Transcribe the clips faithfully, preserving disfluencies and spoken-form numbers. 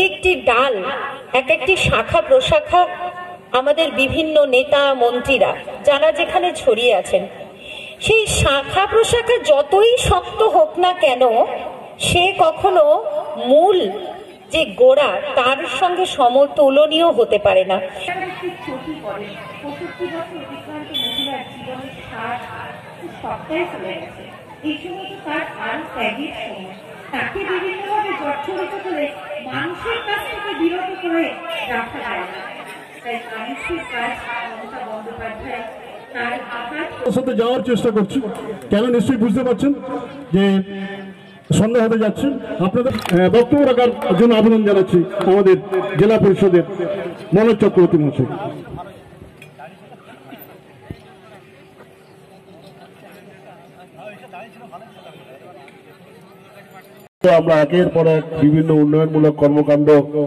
একটি ডাল, এক একটি শাখা প্রশাখা আমাদের বিভিন্ন নেতা মন্ত্রীরা যারা যেখানে ছড়িয়ে আছেন, সেই শাখা প্রশাখা যতই শক্ত হোক না কেন, সে কখনো মূল যে গোড়া তার সঙ্গে সমতুলনীয় হতে পারে না। এই সময় তো তার আরো ত্যাগের সময়, তাকে বিভিন্নভাবে জর্জরিত করে মানুষের কাছ থেকে বিরত করে রাখা যায় না। তাই মানুষের কাজ মমতা বন্দ্যোপাধ্যায় তার আকার সাথে যাওয়ার চেষ্টা করছি। কেন নিশ্চয়ই বুঝতে পারছেন যে সন্ধ্যা হতে যাচ্ছে। আপনাদের বক্তব্য রাখার জন্য আবেদন জানাচ্ছি আমাদের জেলা পরিষদের মনোজ চক্রবর্তী মহাশয়। আমরা একের পর এক বিভিন্ন উন্নয়নমূলক কর্মকাণ্ড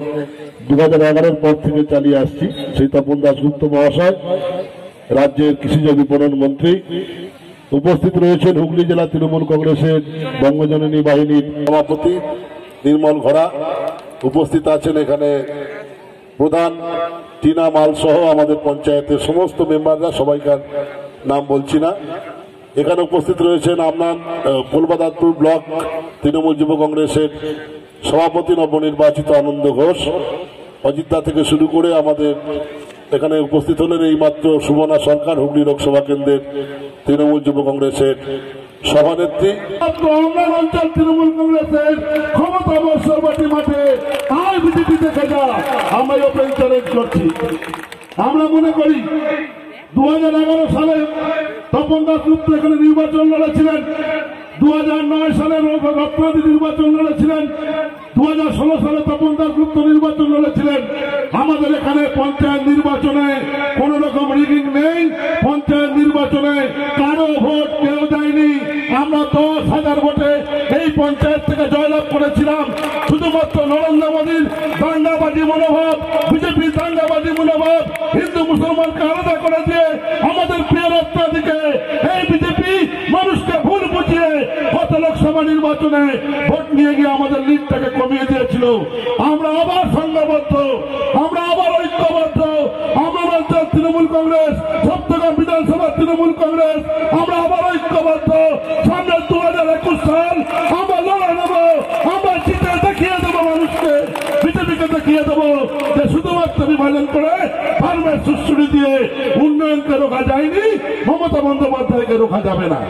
দু হাজার এগারোর পর থেকে চালিয়ে আসছি। সেই তপন দাশগুপ্ত মহাশয়, রাজ্যের কৃষিজ বিপণন মন্ত্রী, উপস্থিত রয়েছেন হুগলি জেলা তৃণমূল কংগ্রেসের বঙ্গজননী বাহিনীর সভাপতি নির্মল ঘোড়া, উপস্থিত আছেন এখানে প্রধান টিনা মাল সহ আমাদের পঞ্চায়েতের সমস্ত মেম্বাররা, সবাইকার নাম বলছি না। এখানে উপস্থিত রয়েছেন আপনার কলকাতাপুর ব্লক তৃণমূল যুব কংগ্রেসের সভাপতি নবনির্বাচিত আনন্দ ঘোষ, অজিতদা থেকে শুরু করে আমাদের এখানে উপস্থিত হলেন এইমাত্র সুমনা সরকার, হুগলি লোকসভা কেন্দ্রের তৃণমূল যুব কংগ্রেসের সভানেত্রী। অঞ্চল তৃণমূল কংগ্রেসের ক্ষমতা বর্ষবাটি মাঠে আর বিজেপি থেকে যা আমরা ওপেন চ্যালেঞ্জ করছি। আমরা মনে করি দু হাজার এগারো সালে তপন দাশগুপ্ত এখানে নির্বাচন লড়েছিলেন, দু হাজার নয় সালে রত্নাদি নির্বাচন লড়েছিলেন, দু হাজার ষোলো সালে তপন দাশগুপ্ত নির্বাচন লড়েছিলেন। আমাদের এখানে পঞ্চায়েত নির্বাচনে কোন রকম রিগিং নেই, পঞ্চায়েত নির্বাচনে কারো ভোট কেউ দেয়নি। আমরা দশ হাজার ভোটে এই পঞ্চায়েত থেকে জয়লাভ করেছিলাম। শুধুমাত্র নরেন্দ্র মোদীর দাঙ্গাবাজি মনোভাব, বিজেপির দাঙ্গাবাজি মনোভাব হিন্দু মুসলমানকে আলাদা করে দিয়ে আমাদের প্রিয় রত্নাদিকে এই বিজেপি মানুষকে ভুল বুঝিয়ে গত লোকসভা নির্বাচনে ভোট নিয়ে গিয়ে আমাদের লিডটাকে কমিয়ে দিয়েছিল। আমরা আবার সংঘবদ্ধ, আমরা আবার ঐক্যবদ্ধ। আমরা রাজ্যের তৃণমূল কংগ্রেস, সপ্তগ্রাম বিধানসভা তৃণমূল কংগ্রেস, আমরা আবার ঐক্যবদ্ধ। সামনে দু হাজার একুশ সাল আমরা লড়ে নেব, আমরা জিতে দেখিয়ে দেবো মানুষকে, বিজেপিকে দেখিয়ে দেবো যে শুধুমাত্র বিভাজন করে ফার্মের সুশ্রী দিয়ে উন্নয়নকে রোখা যায়নি, মমতা বন্দ্যোপাধ্যায়কে রোখা যাবে না।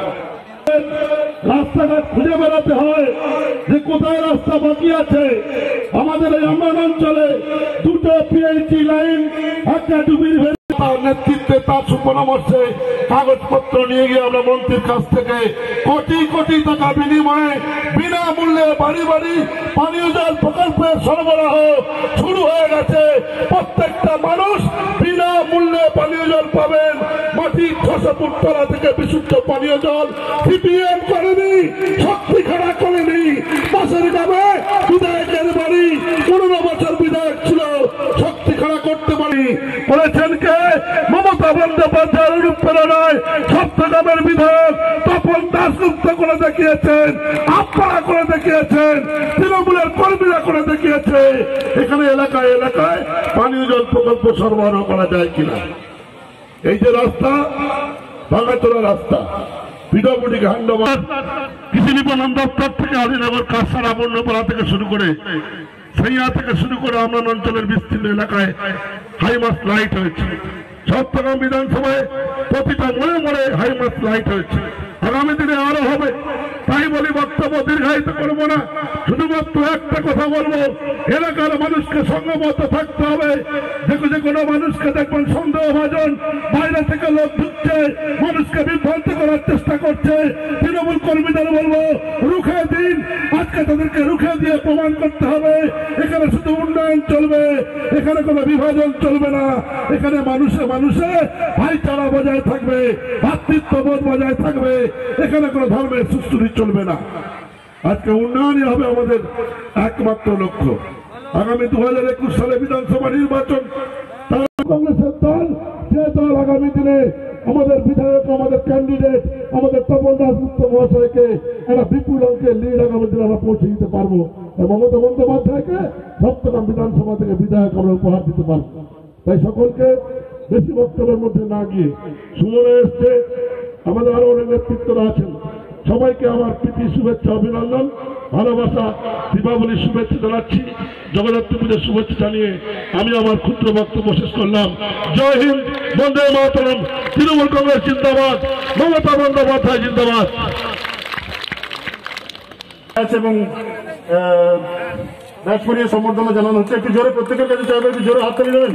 রাস্তাঘাট খুঁজে বেড়াতে হয় যে কোথায় রাস্তা বাকি আছে। আমাদের এই আমরান অঞ্চলে দুটো পিএইচডি লাইন, একটা ডুবির তার নেতৃত্বে, তার সুপরামর্শে কাগজপত্র নিয়ে গিয়ে আমরা মন্ত্রীর কাছ থেকে কোটি কোটি টাকা বিনিময়ে বিনামূল্যে বাড়ি বাড়ি পানীয় জল প্রকল্পের সরবরাহ শুরু হয়ে গেছে। প্রত্যেকটা মানুষ বিনামূল্যে পানীয় জল পাবেন। মাটি ছশো ফুট তলা থেকে বিশুদ্ধ পানীয় জল সিপিএম করেনি, শক্তি খাড়া করেনি। পাশের গ্রামে বিধায়কের বাড়ি পনেরো বছর বিধায়ক ছিল, শক্তি খাড়া করতে পারি করেছেন কে? মমতা বন্দ্যোপাধ্যায়ের অনুপ্রেরণায় সপ্তগ্রামের বিধায়ক তপন দাশগুপ্ত করে দেখিয়েছেন, আপনারা করে দেখিয়েছেন, তৃণমূলের কর্মীরা করে দেখিয়েছে। এখানে এলাকায় এলাকায় পানীয় জল প্রকল্প সরবরাহ করা যায় কিনা। এই যে রাস্তা, ভাঙাচোরা রাস্তা, পিডব্লিউডি ঘান্ডবাদ, কৃষি বিপণন দপ্তর থেকে আদিনগর কাছাড়া বন্যপাড়া থেকে শুরু করে সেইয়া থেকে শুরু করে আমরান অঞ্চলের বিস্তীর্ণ এলাকায় হাইমাস লাইট হয়েছে। চট্টগ্রাম বিধানসভায় প্রতিটা মোড়ে মোড়ে হাইমাস লাইট হয়েছে, আগামী দিনে আরো হবে। তাই বলি বক্তব্য দীর্ঘায়িত করবো না, শুধুমাত্র একটা কথা বলবো, এলাকার মানুষকে সংঘবদ্ধ থাকতে হবে। দেখো যে কোনো মানুষকে দেখবেন সন্দেহভাজন, বাইরে থেকে লোক ঢুকছে, মানুষকে বিভ্রান্ত করার চেষ্টা করছে। তৃণমূল কর্মীদের বলবো রুখে দিন, আজকে তাদেরকে রুখে দিয়ে প্রমাণ করতে হবে এখানে শুধু উন্নয়ন চলবে, এখানে কোনো বিভাজন চলবে না। এখানে মানুষে মানুষে ভাইচারা বজায় থাকবে, ভ্রাতৃত্ববোধ বজায় থাকবে, এখানে কোনো ধর্মের সুস্থিতি চলবে না। আজকে উন্নয়নই হবে আমাদের একমাত্র লক্ষ্য। আগামী দু হাজার একুশ সালে বিধানসভা নির্বাচন, কংগ্রেসের দল যে দল আগামী দিনে আমাদের বিধায়ক, আমাদের ক্যান্ডিডেট, আমাদের তপন দাশগুপ্ত মহাশয়কে একটা বিপুল অঙ্কের লিড আগামী দিনে আমরা পৌঁছে দিতে পারবো। মমতা বন্দ্যোপাধ্যায়কে চট্টগ্রাম বিধানসভা থেকে বিধায়ক আমরা উপহার দিতে পারব। তাই সকলকে বেশি বক্তব্যের মধ্যে না গিয়ে সুমনে এসছে, আমাদের আরো অনেক নেতৃত্বরা আছেন, সবাইকে আমার প্রীতি শুভেচ্ছা অভিনন্দন ভালোবাসা দীপাবলির শুভেচ্ছা জানাচ্ছি। জগদ্ধাত্রী পুজোর শুভেচ্ছা জানিয়ে আমি আমার ক্ষুদ্র বক্তব্য শেষ করলাম। জয় হিন্দ, বন্দে মাতরম, তৃণমূল কংগ্রেস জিন্দাবাদ, মমতা বন্দ্যোপাধ্যায় জিন্দাবাদ। এবং ব্যাচ পরিয়ে সম্বর্ধনা জানানো হচ্ছে। একটু জোরে প্রত্যেকের কাছে চাইবে, একটু জোরে হাততালি দেবেন।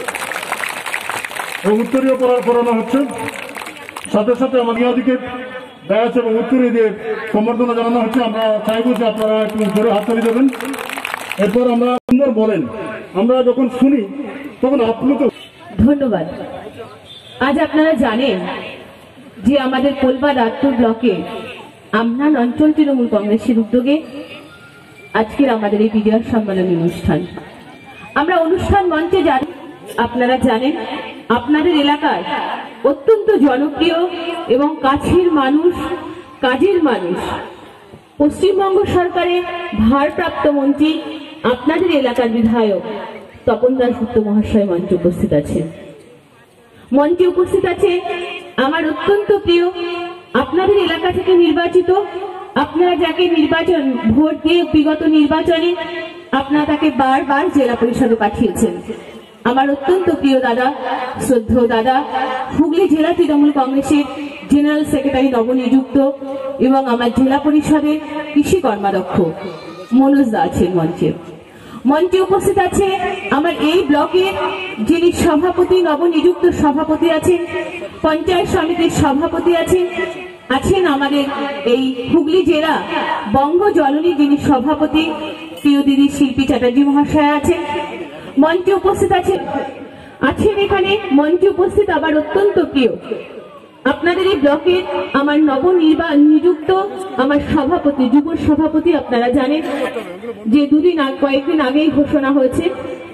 এবং উত্তরীয় পড়ানো হচ্ছে, সাথে সাথে আমাদের দিকে ব্যাচ এবং উত্তরীয় দিয়ে সম্বর্ধনা জানানো হচ্ছে। আমরা চাইবো যে আপনারা একটু জোরে হাততালি দেবেন। এরপর আমরা সুন্দর বলেন, আমরা যখন শুনি তখন আপ্লুত। ধন্যবাদ। আজ আপনারা জানেন যে আমাদের কোলবা রাতপুর ব্লকে আমনান অঞ্চল তৃণমূল কংগ্রেসের উদ্যোগে আজকের আমাদের এই বিজয় সম্মেলনী অনুষ্ঠান। আমরা অনুষ্ঠান মঞ্চে জানি, আপনারা জানেন আপনাদের এলাকায় অত্যন্ত জনপ্রিয় এবং কাছের মানুষ, কাজের মানুষ, পশ্চিমবঙ্গ সরকারের ভারপ্রাপ্ত মন্ত্রী, আপনাদের এলাকার বিধায়ক তপন দাশগুপ্ত মহাশয় মঞ্চে উপস্থিত আছেন। মঞ্চে উপস্থিত আছে আমার অত্যন্ত প্রিয়, আপনাদের এলাকা থেকে নির্বাচিত, আপনারা যাকে নির্বাচন ভোট দিয়ে বিগত নির্বাচনে আপনারা তাকে বারবার জেলা পরিষদে পাঠিয়েছেন, আমার অত্যন্ত প্রিয় দাদা, শ্রদ্ধেয় দাদা, হুগলি জেলা তৃণমূল কংগ্রেসের জেনারেল সেক্রেটারি নবনিযুক্ত এবং আমার জেলা পরিষদের কৃষি কর্মাধ্যক্ষ মনোজ দা আছেন মঞ্চে। মঞ্চে উপস্থিত আছে আমার এই ব্লকের যিনি সভাপতি, নবনিযুক্ত সভাপতি আছেন, পঞ্চায়েত সমিতির সভাপতি আছেন, আছেন আমাদের এই হুগলি জেলা বঙ্গ জননী যিনি সভাপতি প্রিয় দিদি শিল্পী চ্যাটার্জি মহাশয় আছেন। মঞ্চে উপস্থিত আছেন আছেন এখানে মঞ্চে উপস্থিত আবার অত্যন্ত প্রিয় আপনাদের এই ব্লকের আমার নবনিযুক্ত আমার সভাপতি, যুব সভাপতি। আপনারা জানেন যে দুদিন কয়েকদিন আগেই ঘোষণা হয়েছে,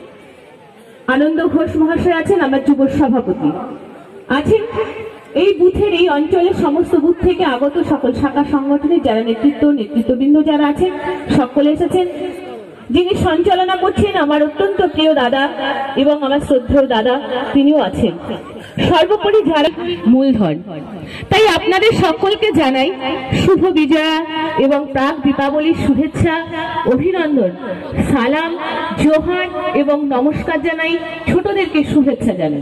আনন্দ ঘোষ মহাশয় আছেন আমার যুব সভাপতি। আছেন এই বুথের, এই অঞ্চলের সমস্ত বুথ থেকে আগত সকল শাখা সংগঠনের যারা নেতৃত্ব নেতৃত্ববৃন্দ যারা আছেন সকলে এসেছেন। যিনি সঞ্চালনা করছেন আমার অত্যন্ত প্রিয় দাদা এবং আমার শ্রদ্ধেয় দাদা, তিনিও আছেন। সর্বোপরি যারা মূলধন, তাই আপনাদের সকলকে জানাই শুভ বিজয়া এবং প্রাক দীপাবলির শুভেচ্ছা, অভিনন্দন, সালাম, জোহার এবং নমস্কার জানাই, ছোটদেরকে শুভেচ্ছা জানাই।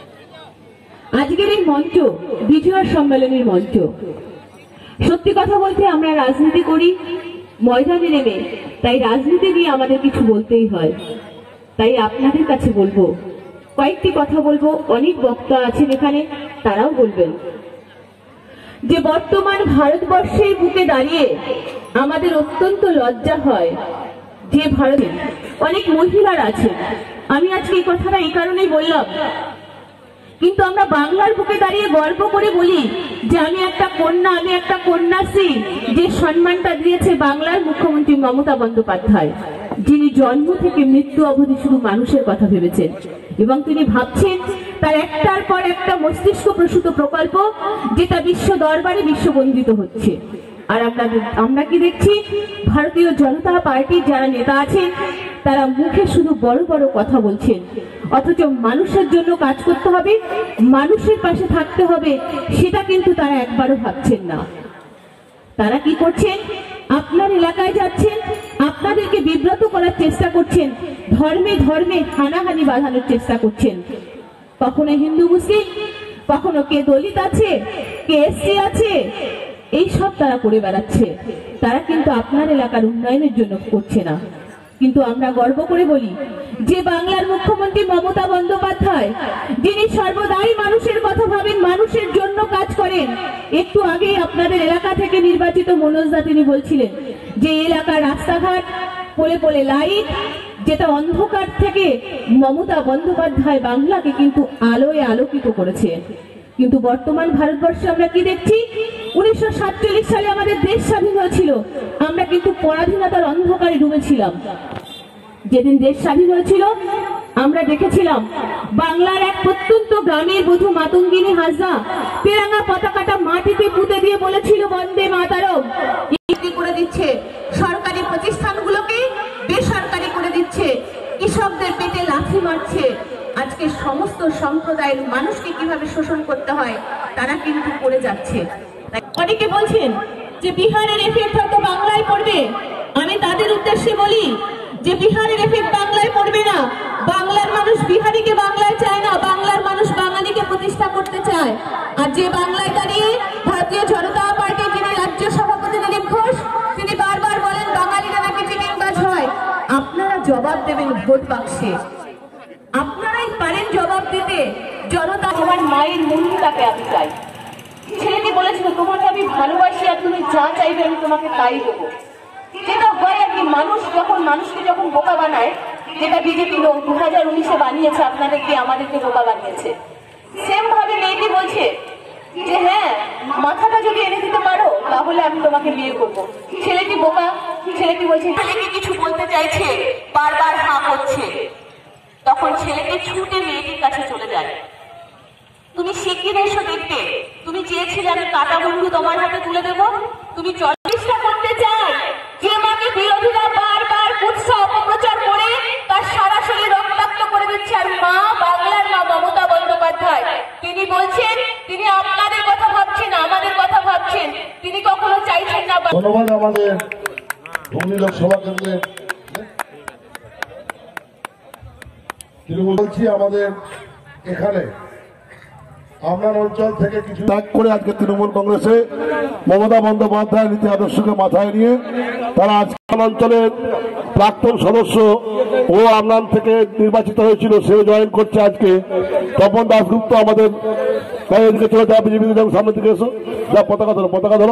আজকের এই মঞ্চ বিজয়া সম্মেলনের মঞ্চ। সত্যি কথা বলতে আমরা রাজনীতি করি ময়দানে নেমে, তাই রাজনীতি নিয়ে আমাদের কিছু বলতেই হয়। তাই আপনাদের কাছে বলবো, কয়েকটি কথা বলবো, অনেক বক্তা আছেন এখানে, তারাও বলবেন যে বর্তমান ভারতবর্ষের বুকে দাঁড়িয়ে আমাদের অত্যন্ত লজ্জা হয় যে ভারতে অনেক মহিলার আছেন। আমি আজকে এই কথাটা এই কারণেই বললাম, কিন্তু আমরা বাংলার বুকে দাঁড়িয়ে গর্ব করে বলি যে আমি একটা কন্যা, আমি একটা কন্যাশ্রী, যে সম্মানটা দিয়েছে বাংলার মুখ্যমন্ত্রী মমতা বন্দ্যোপাধ্যায়, যিনি জন্ম থেকে মৃত্যু অবধি শুধু মানুষের কথা ভেবেছেন এবং তিনি ভাবছেন তার একটার পর একটা মস্তিষ্ক প্রসূত প্রকল্প, যেটা বিশ্ব দরবারে বিশ্ববন্দিত হচ্ছে। আর আমরা আমরা কি দেখছি, ভারতীয় জনতা পার্টির যারা নেতা আছেন তারা মুখে শুধু বড় বড় কথা বলছেন, অথচ মানুষের জন্য কাজ করতে হবে, মানুষের পাশে থাকতে হবে, সেটা কিন্তু তারা একবারও ভাবছেন না। তারা কি করছেন, আপনার এলাকায় যাচ্ছেন, আপনাদেরকে বিব্রত করার চেষ্টা করছেন, ধর্মে ধর্মে হানাহানি বাঁধানোর চেষ্টা করছেন। কখনো হিন্দু মুসলিম, কখনো কে দলিত আছে, কে এসসি আছে, এই সব তারা করে বেড়াচ্ছে। তারা কিন্তু আপনার এলাকার উন্নয়নের জন্য করছে না। কিন্তু আমরা গর্ব করে বলি যে বাংলার মুখ্যমন্ত্রী মমতা বন্দ্যোপাধ্যায়, যিনি সর্বদাই মানুষের কথা ভাবেন, মানুষের জন্য কাজ করেন। একটু আগেই আপনাদের এলাকা থেকে নির্বাচিত মনোজ দা তিনি বলছিলেন যে এলাকার রাস্তাঘাট পোলে পোলে লাইট, যেটা অন্ধকার থেকে মমতা বন্দ্যোপাধ্যায় বাংলাকে কিন্তু আলোয় আলোকিত করেছে। কিন্তু বর্তমান ভারতবর্ষে আমরা কি দেখছি, উনিশশো সাতচল্লিশ সালে আমাদের দেশ স্বাধীন হয়েছিল, আমরা কিন্তু পরাধীনতার অন্ধকারে ডুবেছিলাম। যেদিন দেশ স্বাধীন হয়েছিল আমরা দেখেছিলাম বাংলার এক প্রত্যন্ত গ্রামের বধূ মাতঙ্গিনী হাজরা তেরাঙ্গা পতাকাটা মাটিতে পুঁতে দিয়ে বলেছিল বন্দে মাতরম। করে দিচ্ছে সরকারি প্রতিষ্ঠানগুলোকে বেসরকারি করে দিচ্ছে। লাঠি মারছে, আজকে সমস্ত সম্প্রদায়ের মানুষকে কিভাবে শোষণ করতে হয় তারা কিন্তু করে যাচ্ছে। অনেকে বলছেন যে বিহারের এফেক্ট হয়তো বাংলায় পড়বে। আমি তাদের উদ্দেশ্যে বলি যে বিহারের এফেক্ট বাংলায় পড়বে না। বাংলার মানুষ বিহারিকে বাংলায় চায় না, বাংলার মানুষ বাঙালিকে প্রতিষ্ঠা করতে চায়। আর যে বাংলায় দাঁড়িয়ে ভারতীয় জনতা পার্টির যিনি রাজ্য সভাপতি দিলীপ ঘোষ, তিনি বারবার বলেন বাঙালিরা নাকি চিটিংবাজ হয়। আপনারা জবাব দেবেন ভোট বাক্সে, আপনারাই পারেন জবাব দিতে। জনতা আমার মায়ের মন্দিরটাকে আমি চাই। ছেলেটি বলেছিল তোমাকে আমি ভালোবাসি আর তুমি যা চাইবে আমি তোমাকে তাই দেবো। যেটা হয় আর কি, মানুষ যখন মানুষকে যখন বোকা বানায়, যেটা বিজেপি লোক দু হাজার উনিশে বানিয়েছে, আপনাদেরকে আমাদেরকে বোকা বানিয়েছে। সেম ভাবে মেয়েটি বলছে যে হ্যাঁ মাথাটা যদি এনে দিতে পারো তাহলে আমি তোমাকে বিয়ে করবো। ছেলেটি বোকা, ছেলেটি বলছে ছেলেকে কিছু বলতে চাইছে, বারবার হাঁ করছে। তখন ছেলেকে ছুটে মেয়েটির কাছে চলে যায়। তুমি শিগগির এসো দেখতে, তুমি চেয়েছিলে আমি কাটা বন্ধু তোমার হাতে তুলে দেবো, তুমি চল্লিশটা করতে চাও। যে মাকে বিরোধীরা বারবার কুৎসা অপপ্রচার করে তার সারা শরীর রক্তাক্ত করে দিচ্ছে। আর মা, বাংলার মা মমতা বন্দ্যোপাধ্যায়, তিনি বলছেন তিনি আপনাদের কথা ভাবছেন, আমাদের কথা ভাবছেন, তিনি কখনো চাইছেন না। ধন্যবাদ আমাদের হুগলি লোকসভা কেন্দ্রের তৃণমূল বলছি আমাদের এখানে আপনার অঞ্চল থেকে কিছু ত্যাগ করে আজকে তৃণমূল কংগ্রেসে মমতা বন্দ্যোপাধ্যায়ের নীতি আদর্শকে মাথায় নিয়ে তারা আজকে অঞ্চলের প্রাক্তন সদস্য ও আমলান থেকে নির্বাচিত হয়েছিল, সে জয়েন করছে আজকে। তপন দাশগুপ্ত আমাদের এদিকে চলে যাওয়া বিজেপি সামনের দিকে এসো, যা পতাকা ধরো, পতাকা ধরো।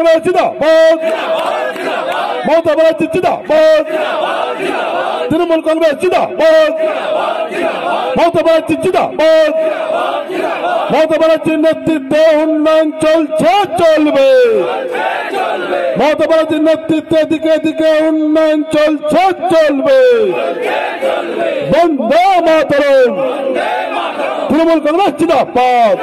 মমতা ব্যানার্জি জিন্দাবাদ, তৃণমূল কংগ্রেস জিন্দাবাদ, মমতা ব্যানার্জি জিন্দাবাদ, মমতা ব্যানার্জির নেতৃত্বে উন্নয়ন চলছে চলবে, মমতা ব্যানার্জির নেতৃত্বে দিকে দিকে উন্নয়ন চলছে চলবে। বন্দে মাতরম, তৃণমূল কংগ্রেস জিন্দাবাদ।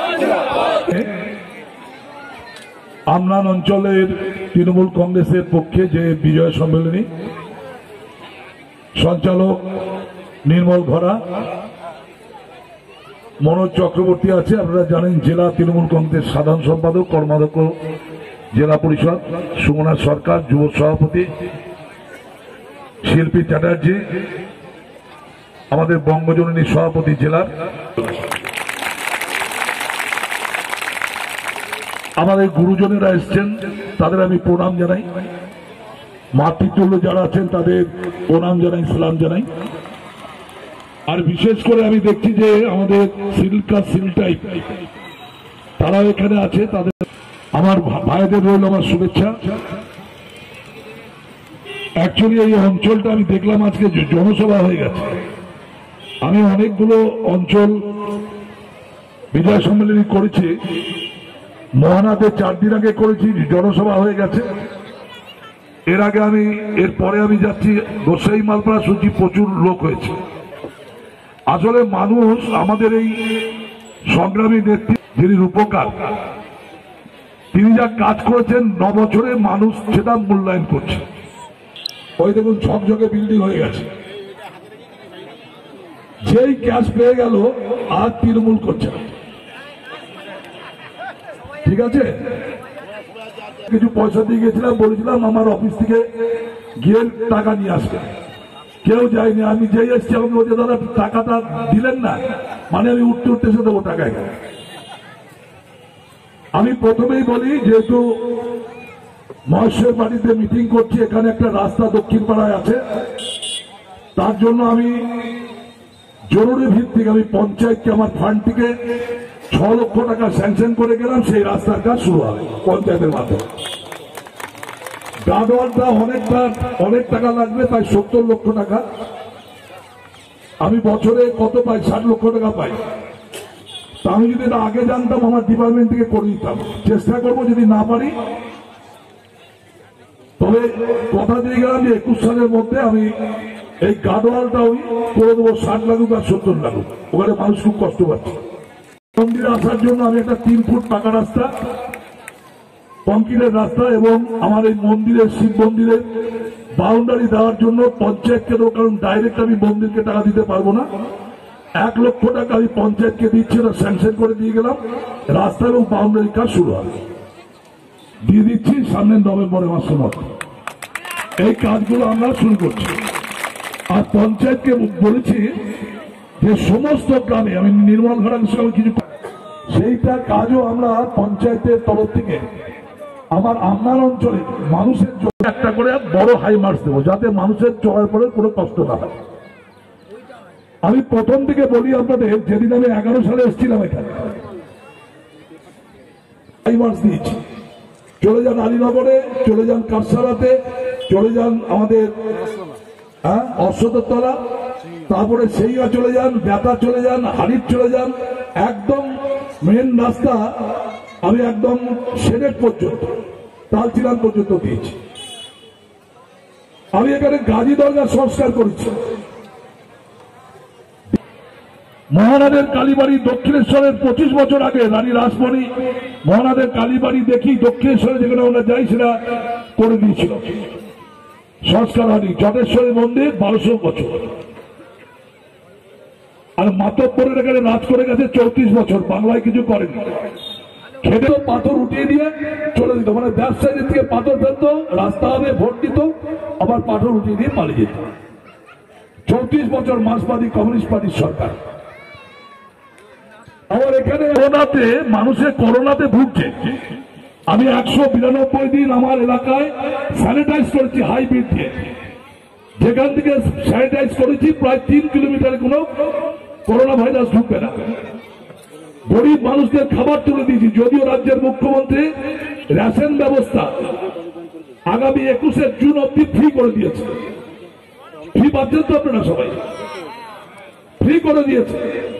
আমনান অঞ্চলের তৃণমূল কংগ্রেসের পক্ষে যে বিজয় সম্মেলনী, সঞ্চালক নির্মল ঘরা, মনোজ চক্রবর্তী আছে, আপনারা জানেন জেলা তৃণমূল কংগ্রেস সাধারণ সম্পাদক, কর্মাধ্যক্ষ জেলা পরিষদ সুমনা সরকার, যুব সভাপতি শিল্পী চ্যাটার্জি, আমাদের বঙ্গজননী সভাপতি জেলার, আমাদের গুরুজনেরা এসছেন, তাদের আমি প্রণাম জানাই। মাতৃতুল্য যারা আছেন তাদের প্রণাম জানাই, সালাম জানাই। আর বিশেষ করে আমি দেখছি যে আমাদের সিলকা সিল টাইপ তারাও এখানে আছে, তাদের আমার ভাইদের রইল আমার শুভেচ্ছা। অ্যাকচুয়ালি এই অঞ্চলটা আমি দেখলাম আজকে জনসভা হয়ে গেছে। আমি অনেকগুলো অঞ্চল বিজয় সম্মেলনী করেছি, মহানাতে চার দিন আগে করেছি, জনসভা হয়ে গেছে। এর আগে আমি এরপরে আমি যাচ্ছি গোসাই মালপাড়া, শুনছি প্রচুর লোক হয়েছে। আসলে মানুষ আমাদের এই সংগ্রামী নেত্রী যিনি রূপকার, তিনি যা কাজ করেছেন ন বছরে মানুষ সেটা মূল্যায়ন করছে। ওই দেখুন ঝকঝকে বিল্ডিং হয়ে গেছে, যেই ক্যাশ পেয়ে গেল আর তৃণমূল করছে না। ঠিক আছে, কিছু পয়সা দিয়ে গেছিলাম, বলেছিলাম আমার অফিস থেকে গিয়ে টাকা নিয়ে আসবে, কেউ যায়নি। আমি যেই এসছি আমি বলছি দাদা টাকাটা দিলেন না, মানে আমি উঠতে উঠতে এসে দেবো টাকা। আমি প্রথমেই বলি, যেহেতু মহেশের বাড়িতে মিটিং করছি, এখানে একটা রাস্তা দক্ষিণ পাড়ায় আছে, তার জন্য আমি জরুরি ভিত্তিক আমি পঞ্চায়েতকে আমার ফান্ড থেকে ছ লক্ষ টাকা স্যাংশন করে গেলাম, সেই রাস্তার কাজ শুরু হবে পঞ্চায়েতের মাধ্যমে। গার্ডওয়ালটা অনেকটা অনেক টাকা লাগবে, প্রায় সত্তর লক্ষ টাকা। আমি বছরে কত পাই? ষাট লক্ষ টাকা পাই। তা আমি যদি আগে জানতাম আমার ডিপার্টমেন্ট থেকে করে দিতাম। চেষ্টা করবো, যদি না পারি তবে কথা দিয়ে গেলাম যে একুশ সালের মধ্যে আমি এই গার্ডওয়ালটা ওই করে দেবো, ষাট লাগুক আর সত্তর লাগুক। ওখানে মানুষ খুব কষ্ট পাচ্ছে। মন্দিরে আসার জন্য আমি একটা তিন ফুট পাকা রাস্তা, কংক্রিটের রাস্তা, এবং আমার এই মন্দিরের শিব মন্দিরের বাউন্ডারি দেওয়ার জন্য পঞ্চায়েতকে দেবো, কারণ ডাইরেক্ট আমি মন্দিরকে টাকা দিতে পারবো না। এক লক্ষ টাকা আমি পঞ্চায়েতকে দিচ্ছি, না স্যাংশন করে দিয়ে গেলাম, রাস্তা এবং বাউন্ডারি কাজ শুরু হবে, দিয়ে দিচ্ছি সামনের নভেম্বরে মাসের মধ্যে এই কাজগুলো আমরা শুরু করছি। আর পঞ্চায়েতকে বলেছি যে সমস্ত গ্রামে, আমি নির্মল ঘাটার সঙ্গে কিছু সেইটা কাজও আমরা পঞ্চায়েতের তরফ থেকে আমার আপনার অঞ্চলে মানুষের জন্য একটা করে বড় হাই মার্কস দেবো, যাতে মানুষের চলার পরে কোনো কষ্ট না হয়। আমি প্রথম থেকে বলি আপনাদের, যেদিন আমি এগারো সালে এসেছিলাম এখানে হাই মার্কস দিয়েছি, চলে যান আলীনগরে, চলে যান কারসালাতে, চলে যান আমাদের হ্যাঁ অশ্বতর তলা, তারপরে সেইয়া চলে যান, বেতা চলে যান, হারিফ চলে যান, একদম মেন রাস্তা আমি একদম সেনেট পর্যন্ত, তালচিলান পর্যন্ত দিয়েছি। আমি এখানে গাজী দরগা সংস্কার করেছি। মহানাদের কালীবাড়ি দক্ষিণেশ্বরের পঁচিশ বছর আগে রানী রাসমণি মহানাদের কালীবাড়ি দেখি দক্ষিণেশ্বরে যেখানে আমরা যাই সেটা করে দিয়েছিল, সংস্কার হয়নি। জটেশ্বরী মন্দির বারোশো বছর, আর মাতব্বরের এখানে রাজ করে গেছে চৌত্রিশ বছর, বাংলায় কিছু করেনি। খেতেও পাথর উঠিয়ে দিয়ে চলে দিত, মানে ব্যবসায়ীদের থেকে পাথর ফেলতো, রাস্তা হবে ভোট দিত, আবার পাথর উঠিয়ে দিয়ে পালিয়ে যেত। চৌত্রিশ বছর মার্ক্সবাদী কমিউনিস্ট পার্টির সরকার। আবার এখানে করোনাতে, মানুষের করোনাতে ভুগছে, আমি একশো বিরানব্বই দিন আমার এলাকায় স্যানিটাইজ করেছি হাই ব্রিড দিয়ে, যেখান থেকে স্যানিটাইজ করেছি প্রায় তিন কিলোমিটারে কোনো করোনা ভাইরাস ঢুকবে না। গরিব মানুষদের খাবার তুলে দিয়েছি, যদিও রাজ্যের মুখ্যমন্ত্রী রেশন ব্যবস্থা আগামী একুশে জুন অব্দি ফ্রি করে দিয়েছে। ফ্রি পাচ্ছেন তো আপনারা সবাই, ফ্রি করে দিয়েছে।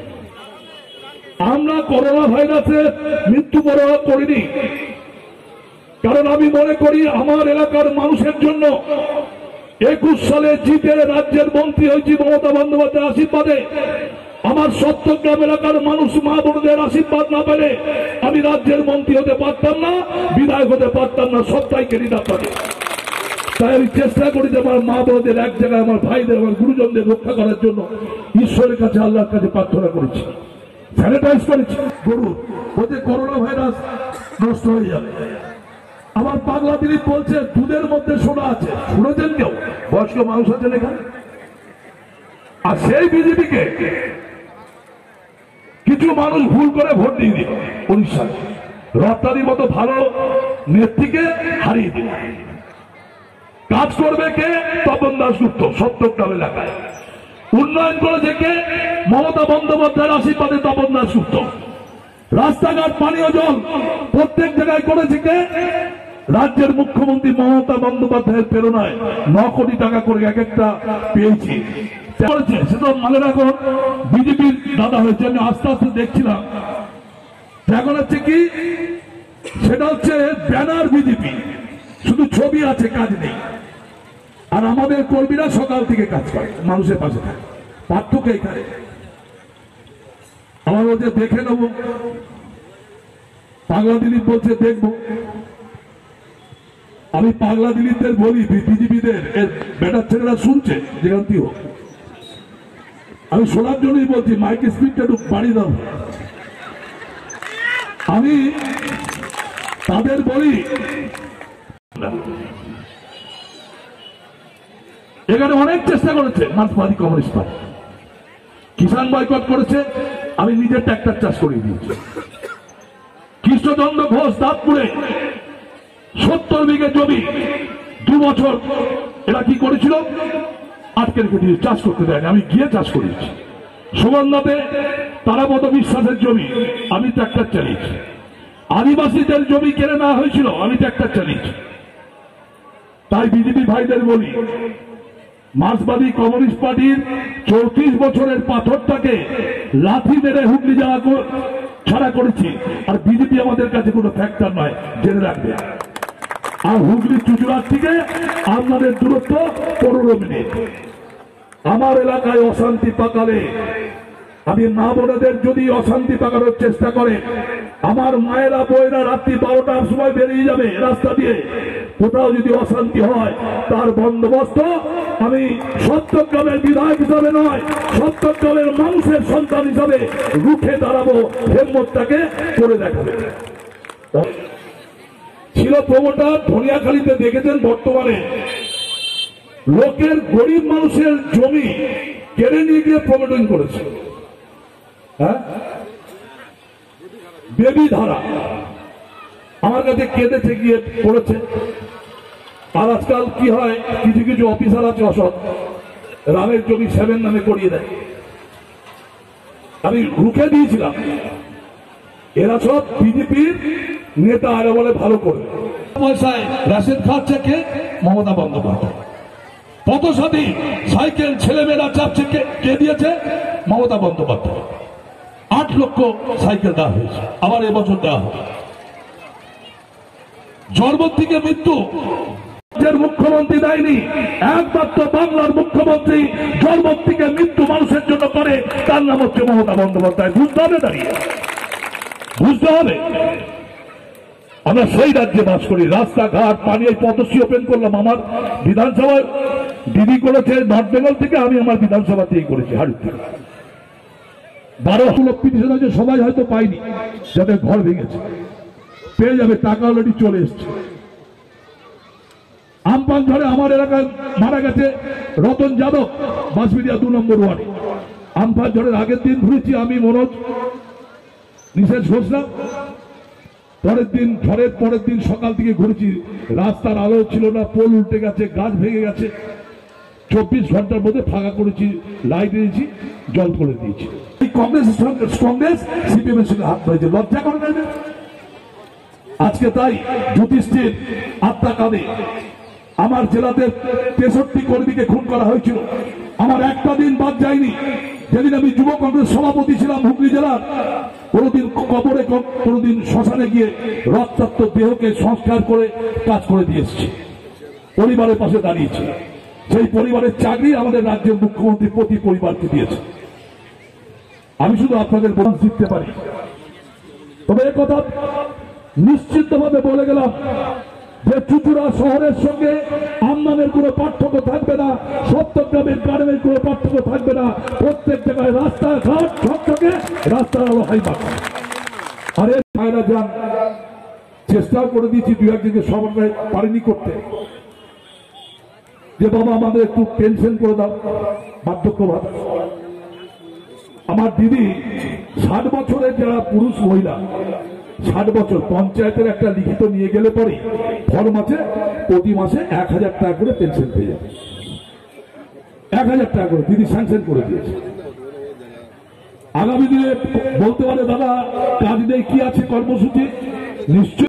আমরা করোনা ভাইরাসের মৃত্যু পরোয়া করিনি, কারণ আমি মনে করি আমার এলাকার মানুষের জন্য একুশ সালে জিতে রাজ্যের মন্ত্রী হয়েছি মমতা বন্দ্যোপাধ্যায়ের আশীর্বাদে। আমার সত্যগ্রাম এলাকার মানুষ মা বোনদের আশীর্বাদ না পেলে আমি রাজ্যের মন্ত্রী হতে পারতাম না, বিধায়ক হতে পারতাম না, সবটাই ক্রেডিট আপনাদের। তাই আমি চেষ্টা করি যে আমার মা বোনদের এক জায়গায়, আমার ভাইদের, আমার গুরুজনদের রক্ষা করার জন্য ঈশ্বরের কাছে, আল্লাহর কাছে প্রার্থনা করেছি, স্যানিটাইজ করেছি। গরু ওতে করোনা ভাইরাস নষ্ট হয়ে যাবে। আমার পাগলা দিলীপ বলছে দুধের মধ্যে সোনা আছে, শুনেছেন কেউ? বয়স্ক মানুষ আছেন এখানে। আর সেই বিজেপিকে কিছু মানুষ ভুল করে ভোট দিয়ে দিল উড়িষ্যায়, রপ্তানির মতো ভালো নেত্রীকে হারিয়ে দিল। কাজ করবে কে? তপন দাশগুপ্ত সত্যগ্রাম এলাকায়। উন্নয়ন করেছে কে? মমতা বন্দ্যোপাধ্যায়ের আশীর্বাদে তপন দাশগুপ্ত। রাস্তাঘাট, পানীয় জল প্রত্যেক জায়গায় করেছে কে? রাজ্যের মুখ্যমন্ত্রী মমতা বন্দ্যোপাধ্যায়ের প্রেরণায় ন কোটি টাকা করে এক একটা পেয়েছি করেছে। সেটা মানে এখন বিজেপির দাদা হয়েছে। আমি আস্তে আস্তে দেখছিলাম এখন হচ্ছে কি, সেটা হচ্ছে ব্যানার বিজেপি, শুধু ছবি আছে, কাজ নেই। আর আমাদের কর্মীরা সকাল থেকে কাজ করে, মানুষের পাশে থাকে। পার্থক্য এখানে। আমার বলছে দেখে নেবো, পাগলা দিলীপ বলছে দেখবো। আমি পাগলা দিলীপদের বলি, বিজেপিদের ব্যাটার ছেলেরা শুনছে যেখান থেকে হোক, আমি শোনার জন্যই বলছি, মাইক স্পিডটা একটু বাড়িয়ে দাও। আমি তাদের বলি এখানে অনেক চেষ্টা করেছে মার্ক্সবাদী কমিউনিস্ট পার্টি, কিষাণ বয়কট করেছে, আমি নিজের ট্র্যাক্টর চাষ করিয়ে দিয়েছি। কৃষ্ণচন্দ্র ঘোষ দাঁতপুরে সত্তর বিঘে জমি দু বছর এরা কি করেছিল, আটকে রেখে দিয়ে চাষ করতে দেয়নি, আমি গিয়ে চাষ করেছি। সুগন্ধাতে তারাপদ বিশ্বাসের জমি আমি ট্র্যাক্টর চালিয়েছি। আদিবাসীদের জমি কেড়ে নেওয়া হয়েছিল, আমি ট্র্যাক্টর চালিয়েছি। তাই বিজেপি ভাইদের বলি, মার্ক্সবাদী কমিউনিস্ট পার্টির চৌত্রিশ বছরের পাথরটাকে লাথি মেরে হুগলি যাওয়া ছাড়া করেছি। আর বিজেপি আমাদের কাছে কোনো ফ্যাক্টর নয়, জেনে রাখবে। আর হুগলি চুচুড়ার থেকে আপনাদের দূরত্ব পনেরো মিনিট। আমার এলাকায় অশান্তি পাকালে, আমি মা বোনেদের যদি অশান্তি পাকানোর চেষ্টা করে, আমার মায়েরা বইয়েরা রাত্রি বারোটার সময় বেরিয়ে যাবে রাস্তা দিয়ে, কোথাও যদি অশান্তি হয় তার বন্দোবস্ত আমি সত্যগ্রামের বিধায়ক হিসাবে নয়, সত্যগ্রামের মানুষের সন্তান হিসাবে রুখে দাঁড়াবো, হেমতটাকে করে দেখাবে। ছিল প্রমোটার ধনিয়াখালীতে, দেখেছেন বর্তমানে লোকের গরিব মানুষের জমি কেড়ে নিয়ে গিয়ে প্রমোটিং করেছে। হ্যাঁ, বেবি ধারা আমার কাছে কেঁদেছে গিয়ে করেছে। আর আজকাল কি হয়, কিছু কিছু অফিসার আছে অসৎ, রামের জমি সেভেন নামে করিয়ে দেয়। আমি রুখে দিয়েছিলাম, এরা সব বিজেপির নেতা, এরা বলে ভালো করে পয়সায় রেশন খাচ্ছে কে? মমতা বন্দ্যোপাধ্যায়। পথসাথী সাইকেল ছেলেমেয়েরা চাপছে কে? কে দিয়েছে? মমতা বন্দ্যোপাধ্যায়। আট লক্ষ সাইকেল দেওয়া হয়েছে, আবার এবছর দেওয়া হবে। জন্ম থেকে মৃত্যু মুখ্যমন্ত্রী দেয়নি, একমাত্র বাংলার মুখ্যমন্ত্রী জন্ম থেকে মৃত্যু মানুষের জন্য করে, তার নাম হচ্ছে মমতা বন্দ্যোপাধ্যায়। বুঝতে হবে, দাঁড়িয়ে বুঝতে হবে। আমরা সেই রাজ্যে বাস করি, রাস্তাঘাট পানি, এই পথশ্রী ওপেন করলাম আমার বিধানসভায়, দিদি করেছে নর্থ বেঙ্গল থেকে, আমি আমার বিধানসভাতেই করেছি হাড়ি থেকে। বারো লক্ষ পিটিশন আছে, সবাই হয়তো পাইনি, যাদের ঘর ভেঙেছে পেয়ে যাবে, টাকা অলরেডি চলে এসছে। আমপান ঝড়ে আমার এলাকায় মারা গেছে রতন যাদব, বাঁশবেড়িয়া দু নম্বর ওয়ার্ডে। আমপান ঝড়ের আগের দিন ঘুরেছি আমি, মনোজ, নিশেষ ঘোষণা। পরের দিন, ঝড়ের পরের দিন সকাল থেকে ঘুরেছি, রাস্তার আলো ছিল না, পোল উল্টে গেছে, গাছ ভেঙে গেছে। চব্বিশ ঘন্টার মধ্যে ফাঁকা করেছি, লাইট দিয়েছি, জল করে দিয়েছি। এই কংগ্রেস কংগ্রেস সিপিএম এর সঙ্গে হাত ধরেছে, লজ্জা করে না? আজকে তাই যুধিষ্ঠির আত্মা কাঁদে। আমার জেলাতে তেষট্টি কর্মীকে খুন করা হয়েছিল, আমার একটা দিন বাদ যায়নি। যেদিন আমি যুব কংগ্রেস সভাপতি ছিলাম হুগলি জেলার, কোনোদিন কবরে, কোনোদিন শ্মশানে গিয়ে রক্তাক্ত দেহকে সংস্কার করে কাজ করে দিয়ে এসেছি, পরিবারের পাশে দাঁড়িয়েছি। সেই পরিবারের চাকরি আমাদের রাজ্যের মুখ্যমন্ত্রী প্রতি পরিবারকে দিয়েছে। আমি শুধু আপনাদের বোনাস দিতে পারি, তবে এ কথা নিশ্চিতভাবে বলে গেলাম যে চুচুড়া শহরের সঙ্গে আমনানের কোনো পার্থক্য থাকবে না, সত্যগ্রামের গ্রামের কোনো পার্থক্য থাকবে না। প্রত্যেক জায়গায় রাস্তাঘাট ঝকঝকে, রাস্তার আলো হাইবা। আরে ভাইরা যান, চেষ্টাও করে দিয়েছি, দু একদিকে সমন্বয় পারিনি করতে, যে বাবা আমাদের একটু পেনশন করে দাও, বার্ধক্য ভাতা। আমার দিদি ষাট বছরের যারা পুরুষ মহিলা, ষাট বছর পঞ্চায়েতের একটা লিখিত নিয়ে গেলে পরে ফর্ম আছে, প্রতি মাসে এক হাজার টাকা করে পেনশন পেয়ে যাবে। এক হাজার টাকা করে দিদি স্যাংশন করে দিয়েছে। আগামী দিনে বলতে পারে দাদা কাজ নেই, কি আছে কর্মসূচি? নিশ্চয়